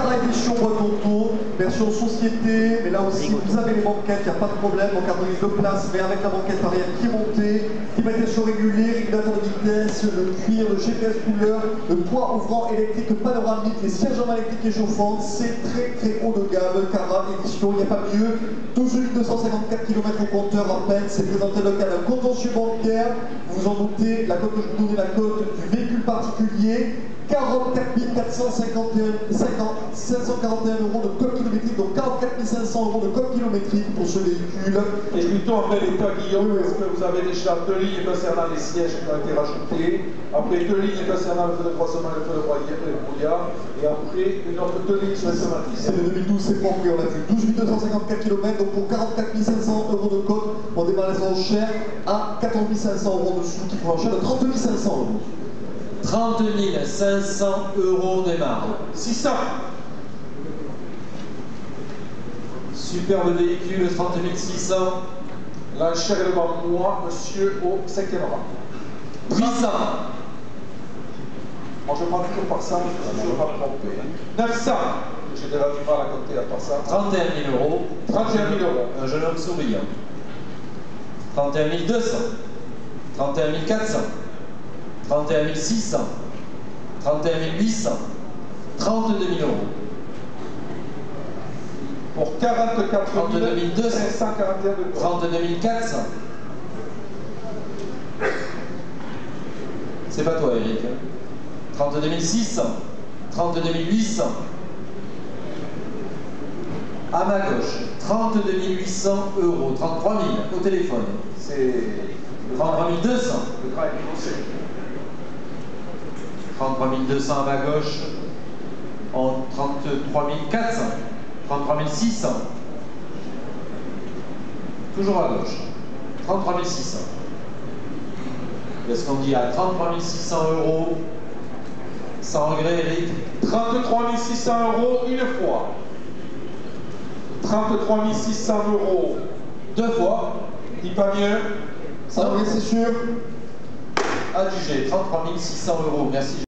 Carra édition boîte auto, version société, mais là aussi vous avez les banquettes, il n'y a pas de problème, donc un remise de place, mais avec la banquette arrière qui est montée, climatisation régulière, régulateur de vitesse, le cuir, le GPS couleur, le toit ouvrant électrique panoramique, les sièges en électrique et chauffants, c'est très haut de gamme, Carra édition, il n'y a pas mieux. 12 254 km au compteur à peine, c'est présenté local un contentieux bancaire, vous vous en doutez, la cote que je vous donne est la cote du véhicule particulier, 44 541 euros de code kilométrique, donc 44 500 euros de code kilométrique pour ce véhicule. Et plutôt en bel état, Guillaume, parce que vous avez déjà deux lignes concernant les sièges qui ont été rajoutés, après deux lignes concernant le feu de croisement et le feu de brouillard, et après deux lignes sur les automatismes. C'est le 2012, c'est compris, on a vu 12 254 km, donc pour 44 500 euros de code, on démarre les enchères à 14 500 euros dessous, qui font l'enchère de 30 500 euros. 30 500 euros démarre. 600. Superbe véhicule, 30 600. L'enchère est devant moi, monsieur, au 5e rang. 800. Moi, je prends toujours par ça, je ne veux pas me tromper. 900. J'ai déjà du mal à compter à part ça. 31 000 euros. 31 000 euros. Un jeune homme souriant. 31 200. 31 400. 31 600, 31 800, 32 000 euros. Pour 44 32 200, 541 euros. 32 400. C'est pas toi, Eric. 32 600, 32 800. À ma gauche, 32 800 euros, 33 000 au téléphone. C'est 33 200. le travail du conseil. 33 200 à ma gauche, en 33 400, 33 600, toujours à gauche, 33 600. Est-ce qu'on dit à 33 600 euros, sans regret, Eric? 33 600 euros une fois. 33 600 euros deux fois. Dis pas mieux. Ça, oui, c'est sûr. Adjugé, 33 600 euros, merci.